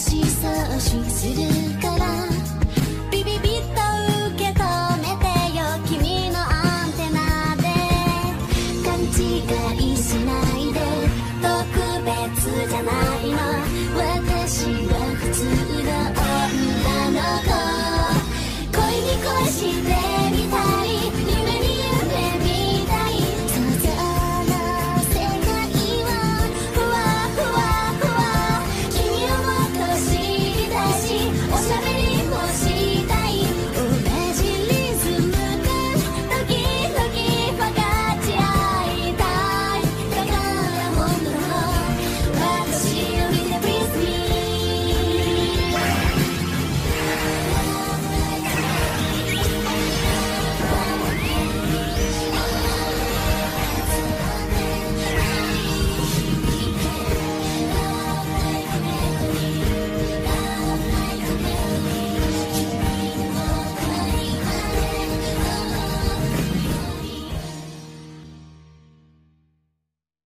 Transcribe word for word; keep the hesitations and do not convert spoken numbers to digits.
し送信するからビビビッと受け止めてよ君のアンテナで勘違いしないで特別じゃない